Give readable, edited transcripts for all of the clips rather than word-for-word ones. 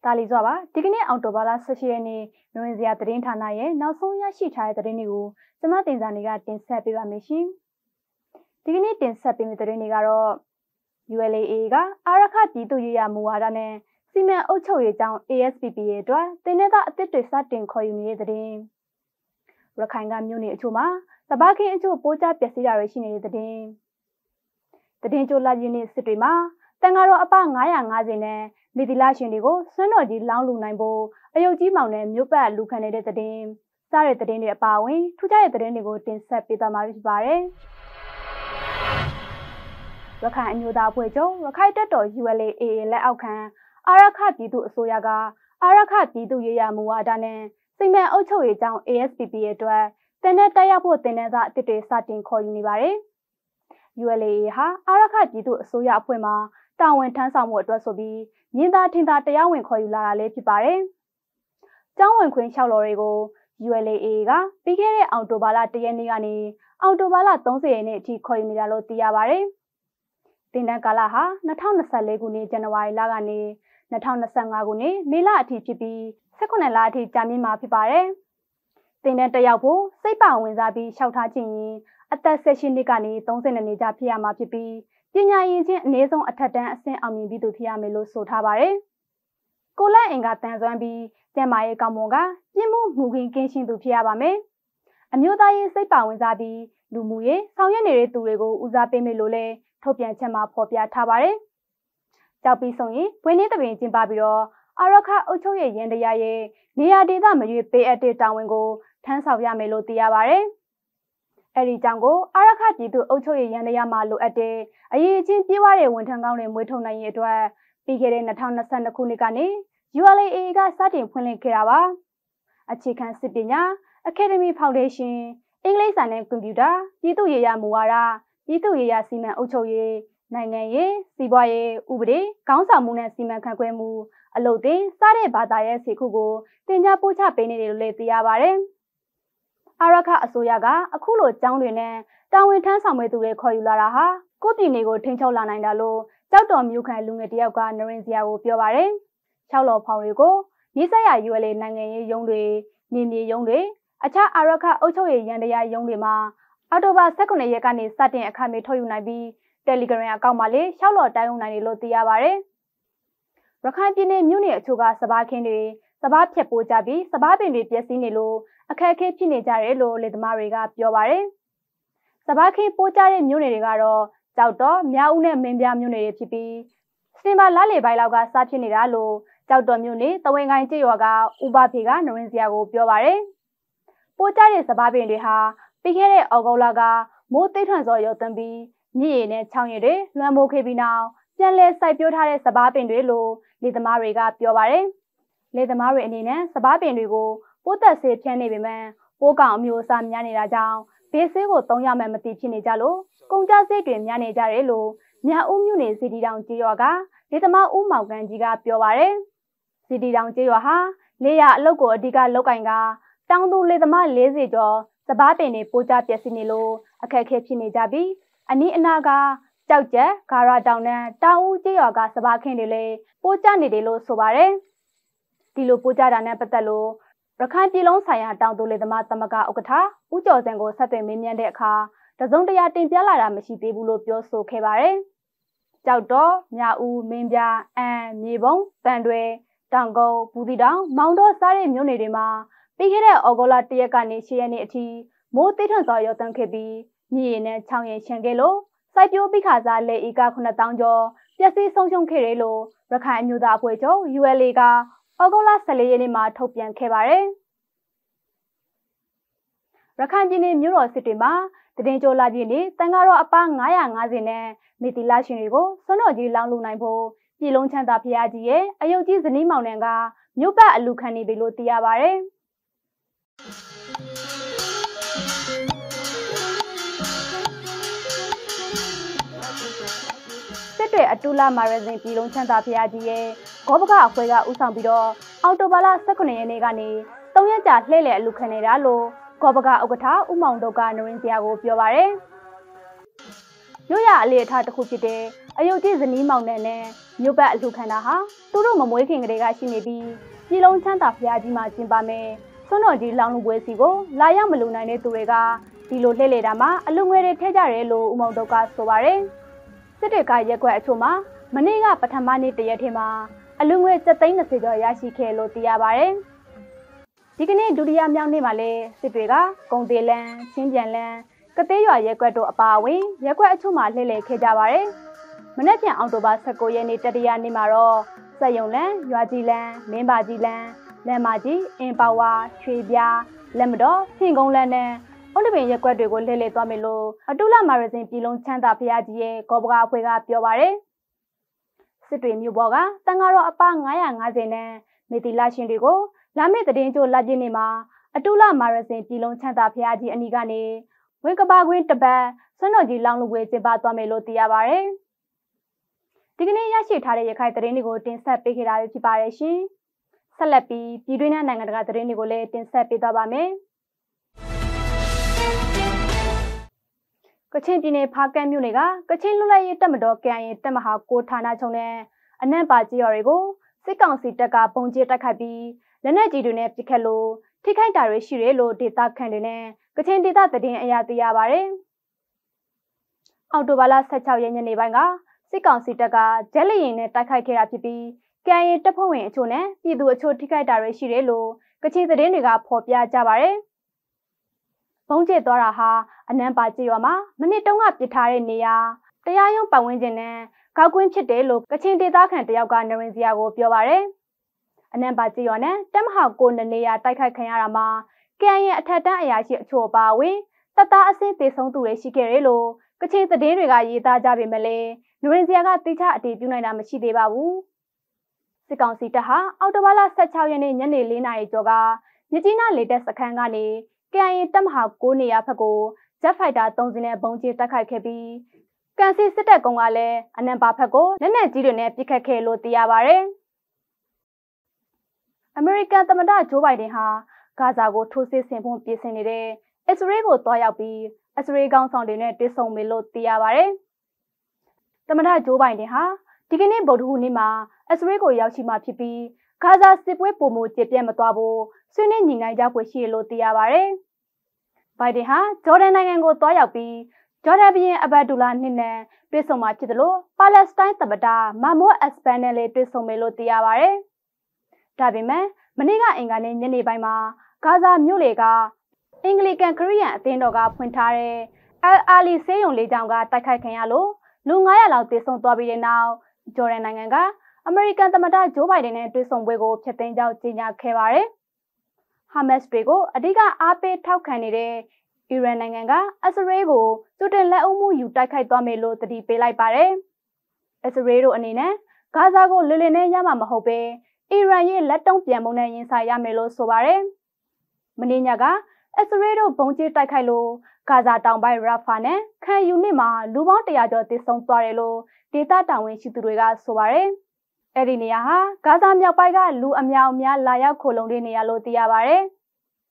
တာလီစွာပါဒီကနေ့အော်တိုဘာလ18ရက်နေ့နိုဝင်ဘာသတင်းဌာနရဲ့နောက်ဆုံးရရှိထားတဲ့သတင်းတွေကိုကျမတင်စာတွေကတင်ဆက်ပေးပါမယ်ရှင်။ဒီကနေ့တင်ဆက်ပေးမယ့်သတင်းတွေကတော့ ULA ကအာရခပြည်သူ့ရေးရာမူဝါဒနဲ့စီမံအုပ်ချုပ်ရေးကြောင်း ASPP ရဲ့အတွက်တင်တဲ့အသစ်တွေစတင်ခေါ်ယူနေတဲ့သတင်းရခိုင်ကမြို့နယ်အချို့မှာစပါးခင်းအချို့ပိုးကျပျက်စီးတာတွေရှိနေတဲ့သတင်းကြိုလာရင်းနေစစ်တွေမှာတန်ဃာတော်အပ950နဲ့မိသီလရှင်တွေကိုဆွမ်းတော်ကြီးလောင်းလူနိုင်ဖို့အယုတ်ကြီးမောင်နဲ့မြို့ပတ်လူခံနေတဲ့သတင်းစားတဲ့သတင်းတွေအပါအဝင်ထူးခြားတဲ့သတင်းတွေကိုတင်ဆက်ပေးသွားမှာဖြစ်ပါတယ်။ရခိုင်အမျိုးသားအဖွဲ့ချုပ်ရခိုင်တပ်တော် ULA လက်အောက်ခံအာရခပြည်သူ့အစိုးရကအာရခပြည်သူ့ရေးရာမူဝါဒနဲ့စီမံအုပ်ချုပ်ရေးကြောင်း ASPP ရဲ့အတွက်တင်တဲ့တက်ရောက်ဖို့တင်တဲ့စာအသစ်တွေစတင်ခေါ်ယူနေပါတယ်။ ULA ဟာအာရခပြည်သူ့အစိုးရအဖွဲ့မှာတာဝန်ထမ်းဆောင်မှုအတွက်ဆိုပြီးမြင်းသားထင်သာတရားဝင်ခေါ်ယူလာတာလည်းဖြစ်ပါတယ်။ကျောင်းဝင်ခွင့်လျှောက်လော်တွေကို ULA ကပြီးခဲ့တဲ့အောက်တိုဘာလ1ရက်နေ့ကနေအောက်တိုဘာလ30ရက်နေ့အထိခေါ်ယူနေတာလို့သိရပါတယ်။တင်တဲ့ကာလဟာ2024ခုနှစ်ဇန်နဝါရီလကနေ2025ခုနှစ်မေလအထိဖြစ်ပြီး18လအထိကြာမြင့်မှာဖြစ်ပါတယ်။တင်တဲ့တက်ရောက်ဖို့စိတ်ပါဝင်စားပြီးလျှောက်ထားခြင်းရင်အသက်16နှစ်ကနေ32နှစ်ကြာဖြစ်ရမှာဖြစ်ပြီးပညာရည်ချင်းအနည်းဆုံးအထက်တန်းအဆင့်အောင်မြင်ပြီးသူဖြစ်ရမယ်လို့ဆိုထားပါတယ်။ကိုလက်အင်ကတန်ဆွမ်းပြီးကျန်းမာရေးကောင်းမွန်ကပြင်းမှုမှုခင်းကင်းရှင်းသူဖြစ်ရပါမယ်။အမျိုးသားရေးစိတ်ပါဝင်စားပြီးလူမှုရေးဆောင်ရွက်နေတဲ့သူတွေကိုဦးစားပေးမယ်လို့လည်းထုတ်ပြန်ချက်မှာဖော်ပြထားပါတယ်။ကြောက်ပြီးဆုံးရင်ဘွေးလေးတပင်ကျင်းပပြီးတော့အာရခအုပ်ချုပ်ရေးရန်တရားရဲ့နေရာဒေသမရွေးပေးအပ်တဲ့တာဝန်ကိုထမ်းဆောင်ရမယ်လို့သိရပါတယ်။အဲဒီကြောင့်ကိုအာရခပြည်သူ့အုပ်ချုပ်ရေးရန်တရားမှာလိုအပ်တဲ့အရေးချင်းပြေးဝတဲ့ဝန်ထမ်းကောင်းတွေမွေးထုတ်နိုင်ရေးအတွက်ပြီးခဲ့တဲ့2022ခုနှစ်ကနေ ULA ကစတင်ဖွင့်လှစ်ခဲ့တာပါ။အခြေခံစစ်ပညာ Academy Foundation အင်္ဂလိပ်စာနဲ့ကွန်ပျူတာပြည်သူ့ရေးရာမူဝါဒပြည်သူ့ရေးရာစီမံအုပ်ချုပ်ရေးနိုင်ငံရေးစီးပွားရေးဥပဒေခေါင်းဆောင်မှုနဲ့စီမံခန့်ခွဲမှုအလုပ်သင်စတဲ့ဘာသာရေးစီခုကိုတင်ကြားပို့ချပေးနေတယ်လို့လည်းသိရပါတယ်။အာရခအစိုးရကအခုလိုကျောင်းတွေနဲ့တာဝန်ထမ်းဆောင်မဲ့သူတွေခေါ်ယူလာတာဟာကိုပြည်နယ်ကိုထိန်းချုပ်လာနိုင်တာလို့ကြောက်တော်မြို့ခံလူငယ်တယောက်ကနရင်စရာကိုပြောပါတယ်။6လော်ဖောင်တွေကိုနေဆက်ရ ULA နိုင်ငံရေးရုံးတွေနေမြေရုံးတွေအခြားအာရခအုပ်ချုပ်ရေးရန်တရားရုံးတွေမှာအောက်တိုဘာ18ရက်ကနေစတင်အခမဲ့ထုတ်ယူနိုင်ပြီး Telegram အကောင့်မှာလည်း6လော်တိုင်းဝင်နိုင်တယ်လို့သိရပါတယ်။ရခိုင်ပြည်နယ်မြို့နယ်အချို့ကစပါးခင်းတွေစပါးဖြတ်ပိုးကြပြီးစပါးပင်တွေပျက်စီးနေလို့အခက်အခဲဖြစ်နေကြတယ်လို့လယ်သမားတွေကပြောပါတယ်။စပါးခင်းပိုးကြတဲ့မြို့နယ်တွေကတော့ကြောက်တော်မြောက်ဦးနဲ့မင်းပြားမြို့နယ်တွေဖြစ်ပြီးစင်ပါလလေပိုင်းလောက်ကစဖြစ်နေတာလို့ကြောက်တော်မြို့နယ်တဝင်းကိုင်းကျေးရွာကဥပဖေကနရင်စရာကိုပြောပါတယ်။ပိုးကြတဲ့စပါးပင်တွေဟာပြီးခဲ့တဲ့အောက်တိုဘာလကမိုးသိထန်စွာရောက်သွန်းပြီးမြစ်ရည်နဲ့ချောင်းရည်တွေလွှမ်းမိုးခဲ့ပြီးနောက်ပြန်လည်စိုက်ပျိုးထားတဲ့စပါးပင်တွေလို့လယ်သမားတွေကပြောပါတယ်။လယ်သမားတွေအနေနဲ့စပါးပင်တွေကိုပိုးသက်ဆေးဖြန်းနေပေမဲ့ပိုးကောင်အမျိုးအစားများနေတာကြောင့်ဘေးဆေးကိုသုံးရမှမသိဖြစ်နေကြလို့ကုန်ကျစရိတ်တွေများနေကြတယ်လို့မြဦးမြို့နယ်စီတီတောင်ကျေးရွာကလယ်သမားဦးမောင်ကန်ကြီးကပြောပါတယ်။စီတီတောင်ကျေးရွာဟာလေယာအလုတ်ကိုအဓိကလောက်ကင်ကတောင်သူလယ်သမား40ကျော်စပါးပင်တွေပိုးကျပျက်စီးနေလို့အခက်အခဲဖြစ်နေကြပြီးအနီးအနားကကြောက်ကျက်ဂါရတောင်နဲ့တောင်ဦးကျေးရွာကစပါးခင်းတွေလည်းပိုးကျနေတယ်လို့ဆိုပါတယ်။ဒီလိုပိုးကျတာနဲ့ပတ်သက်လို့ရခိုင်ပြည်လုံးဆိုင်ရာတောင်သူလယ်သမားသမဂ္ဂဥက္ကဋ္ဌဦးကျော်စံကိုဆက်သွယ်မေးမြန်းတဲ့အခါတစုံတရာတင်ပြလာတာမရှိသေးဘူးလို့ပြောဆိုခဲ့ပါတယ်။ကြောက်တော်မြဦးမင်းပြအန်မြေပုံပန်တွဲတောင်ကုန်းဘူးတီတောင်မောင်တော်စားတဲ့မြို့နယ်တွေမှာပြီးခဲ့တဲ့ဩဂုတ်လ1ရက်ကနေ10ရက်နေ့အထိမိုးတိထန်စွာရောက်သွန်းခဲ့ပြီးမြစ်ရည်နဲ့ချောင်းရည်ချန်ခဲ့လို့စိုက်ပျိုးပိခါစားလေဧက9000ကျော်ပျက်စီးဆုံးရှုံးခဲ့တယ်လို့ရခိုင်အမျိုးသားအဖွဲ့ချုပ် ULA ကဩဂုတ်လ14ရက်နေ့မှာထုတ်ပြန်ခဲ့ပါတယ်။ရခိုင်ပြည်နယ်မြို့တော်စစ်တွေမှာတည်ကြိုလာပြည့်နေ့တန်ဃာတော်အပ950နဲ့မိသီလရှင်တွေကိုဆွမ်းတော်ကြီးလောင်းလူနိုင်ဖို့ပြည်လုံးချမ်းသာဖရာကြီးရဲ့အယုတ်ကြီးဇနီးမောင်နှံကမြို့ပတ်အလူခံနေပြီလို့သိရပါတယ်။စစ်တွေအတူလာမာရဇင်ပြည်လုံးချမ်းသာဖရာကြီးရဲ့ဂောဘကအဖွဲ့ကဦးဆောင်ပြီးတော့အောက်တိုဘာလ18ရက်နေ့ကနေ3ရက်ကြာလှည့်လည်အလူခံနေတာလို့ကောပကဥက္ကဋ္ဌဦးမောင်တုတ်ကနရင်စရာကိုပြောပါတယ်။မြို့ရအလေအထတစ်ခုဖြစ်တဲ့အယုတ်ကြီးဇနီးမောင်နဲ့မြို့ပတ်အလှခံတာဟာသူတို့မမွေးခင်ကလေးကရှိနေပြီးပြည်လုံးချမ်းသာဖျားကြီးမှာကျင်းပမယ်ဆွမ်းတော်ကြီးလောင်လူပွဲစီကိုလာရောက်မလူနိုင်တဲ့သူတွေကဒီလိုလှည့်လေတာမှာအလူငွေတွေထည့်ကြတယ်လို့ဦးမောင်တုတ်ကဆိုပါတယ်စစ်တွေကရက်ွက်အချို့မှာမနေ့ကပထမနေ့တရက်ထဲမှာအလူငွေ730ကျော်ရရှိခဲ့လို့သိရပါတယ်ဒီကနေ့ဒုတိယမြောက်နေ့မှာလည်းစစ်တွေကကုံသေးလန်းချင်းပြန်လန်းကသေးရွာရက်ွက်တို့အပါအဝင်ရက်ွက်အချို့မှာလှည့်လည်ခဲ့ကြပါတယ်မနေ့ပြန်အောက်တိုဘာ19ရက်နေ့တတိယနေ့မှာတော့စက်ယုံလန်းရွာကြီးလန်းမင်းပါကြီးလန်းလမ်းမကြီးအင်ပါဝါရွှေပြားလက်မတော်ဖင်ကုန်းလန်းနဲ့အုတ်တပင်ရက်ွက်တွေကိုလှည့်လည်သွားမယ်လို့အတူလာမာရဇင်ပြည်လုံးချမ်းသာဖျားကြီးရဲ့ဂောဘကာအဖွဲ့ကပြောပါတယ်စစ်တွေမြို့ပေါ်ကတန်ဃာတော်အပ950နဲ့မေတီလာရှင်တွေကိုလာမယ့်သတင်းကြိုလက်ပြည့်နေမှာအတူလာမာရဇင်ပြည်လုံးချမ်းသာဖျားကြီးအနီးကနေဝင်းကပါကွင်းတပတ်ဆွမ်းတော်ကြီးလောင်လူပွဲကျင်းပသွားမယ်လို့သိရပါတယ်ဒီကနေ့ရရှိထားတဲ့ရခိုင်သတင်းတွေကိုတင်ဆက်ပေးခဲ့တာဖြစ်ပါတယ်ရှင်ဆက်လက်ပြီးပြည်တွင်းနဲ့နိုင်ငံတကာသတင်းတွေကိုလည်းတင်ဆက်ပေးသွားပါမယ်ကချင်ပြည်နယ်ဖားကန့်မြို့နယ်ကကချင်လွတ်လပ်ရေးတပ်မတော် KIA တပ်မဟာ9ဌာနချုပ်နဲ့အနံ့ပါကြီးရွာတွေကိုစစ်ကောင်စီတပ်ကပုံကျဲတိုက်ခိုက်ပြီးလက်နက်ကြီးတွေနဲ့ပစ်ခတ်လို့ထိခိုက်တာတွေရှိတယ်လို့ဒေသခံတွေနဲ့ကချင်ဒေသသတင်းအရသိရပါတယ်။အောက်တိုဘာလ16ရက်ညနေပိုင်းကစစ်ကောင်စီတပ်ကဂျက်လီရင်နဲ့တိုက်ခိုက်ခဲ့တာဖြစ်ပြီး KIA တပ်ဖွဲ့ဝင်အချို့နဲ့ပြည်သူအချို့ထိခိုက်တာတွေရှိတယ်လို့ကချင်သတင်းတွေကဖော်ပြကြပါတယ်။ဘုံကျဲသွားတာဟာအနံ့ပါကြီးရွာမှာမနစ်တုန်းကပစ်ထားတဲ့နေရာတရားရုံးပတ်ဝန်းကျင်နဲ့ကောက်ကွင်းဖြစ်တယ်လို့ကချင်ဒေသခံတယောက်ကနရင်စရာကိုပြောပါတယ်။အနံ့ပါကြီးရွာနဲ့တပ်မဟာ9နေရာတိုက်ခိုက်ခံရတာမှာ KIA အထက်တန်းအရာရှိအချို့အပါအဝင်တပ်သားအဆင့်သေဆုံးသူတွေရှိခဲ့တယ်လို့ကချင်သတင်းတွေကရေးသားကြပေမဲ့လည်းနရင်စရာကတိကျအတည်ပြုနိုင်တာမရှိသေးပါဘူး။စစ်ကောင်စီတပ်ဟာအောက်တိုဘာလ16ရက်နေ့ညနေ4နာရီကျော်ကမြကြီးနားလေတပ်စခန်းကနေ KIA တပ်မဟာ9နေရာဘက်ကိုဂျက်ဖိုက်တာ3စီးနဲ့ဘုံကျဲတိုက်ခိုက်ခဲ့ပြီးကန်စီစစ်တပ်ကုန်းကလည်းအနံပါဘက်ကိုလက်နက်ကြီးတွေနဲ့ပစ်ခတ်ခဲ့လို့သိရပါတယ်။အမေရိကန်သမ္မတဂျိုးဘိုင်ဒန်ဟာဂါဇာကိုထိုးစစ်ဆင်ဖို့ပြင်ဆင်နေတဲ့အစ္စရေးကိုတွားရောက်ပြီးအစ္စရေးကောင်ဆောင်တွေနဲ့တွေ့ဆုံမယ်လို့သိရပါတယ်။သမ္မတဂျိုးဘိုင်ဒန်ဟာဒီကနေ့ဗုဒ္ဓဟူးနေ့မှာအစ္စရေးကိုရောက်ရှိမှဖြစ်ပြီးဂါဇာစစ်ပွဲပုံမှုကျေပြတ်မသွားဖို့ဆွေးနွေးညှိနှိုင်းကြဖွယ်ရှိလို့သိရပါတယ်။ဘိုင်ဒန်ဟာဂျော်ဒန်နိုင်ငံကိုတွားရောက်ပြီးဂျော်ဒန်ဘုရင်အဘဒူလာနှစ်နဲ့တွေ့ဆုံမှာဖြစ်တယ်လို့ပါလက်စတိုင်းသမ္မတမာမို့အက်စပန်နဲ့လည်းတွေ့ဆုံမယ်လို့သိရပါတယ်။ဒါပေမဲ့မနေ့ကအင်္ဂါနေ့ညနေပိုင်းမှာဂါဇာမြို့လေကအင်္ဂလိကန်ခရစ်ယာန်အသင်းတော်ကဖွင့်ထားတဲ့အာလီဆေးရုံလေးကျောင်းကတိုက်ခိုက်ခံရလို့လူ900လောက်သေဆုံးသွားပြီးတဲ့နောက်ဂျော်ဒန်နိုင်ငံကအမေရိကန်သမ္မတဂျိုးဘိုင်ဒန်နဲ့တွေ့ဆုံပွဲကိုဖျက်သိမ်းကြောင်းကြေညာခဲ့ပါတယ်။ဟာမတ်စ်တွေကိုအဓိကအားပေးထောက်ခံနေတဲ့အီရန်နိုင်ငံကအစ္စရေးကိုကျူတင်လက်အုပ်မှုယူတိုက်ခိုက်သွားမယ်လို့တတိပေးလိုက်ပါတယ်။အစ္စရေးတို့အနေနဲ့ဂါဇာကိုလွယ်လွယ်နဲ့ရမှာမဟုတ်ပဲအီရန်ရဲ့လက်တုံးပြန်ပုံနဲ့ရင်ဆိုင်ရမယ်လို့ဆိုပါတယ်။မနေ့ညကအစ္စရေးတို့ဘုံကျဲတိုက်ခိုက်လို့ဂါဇာတောင်ပိုင်းရာဖာနဲ့ခန်ယူနစ်မှာလူပေါင်း100ကျော်သေဆုံးသွားတယ်လို့ဒေသတာဝန်ရှိသူတွေကဆိုပါတယ်။အဲ့ဒီနေရာဟာဂါဇာမြောက်ပိုင်းကလူအများအများလာရောက်ခိုလုံတဲ့နေရာလို့သိရပါတယ်။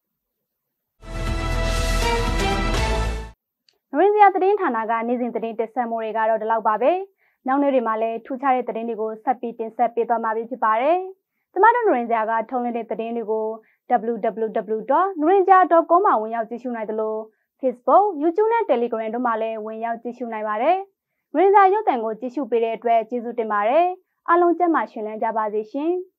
နရင်းစရာသတင်းဌာနကနေ့စဉ်သတင်းတက်ဆက်မှုတွေကတော့ဒီလောက်ပါပဲ။နောက်နေ့တွေမှာလည်းထူးခြားတဲ့သတင်းတွေကိုဆက်ပြီးတင်ဆက်ပေးသွားမှာဖြစ်ပါတယ်။ကျမတို့နရင်းစရာကထုံးလင်းတဲ့သတင်းတွေကို www.nurinja.com မှာဝင်ရောက်ကြည့်ရှုနိုင်သလို Facebook, YouTube နဲ့ Telegram တို့မှာလည်းဝင်ရောက်ကြည့်ရှုနိုင်ပါတယ်။နရင်းစရာရုပ်သံကိုကြည့်ရှုပေးတဲ့အတွက်ကျေးဇူးတင်ပါတယ်။အားလုံးကျန်းမာရှင်လန်းကြပါစေရှင်။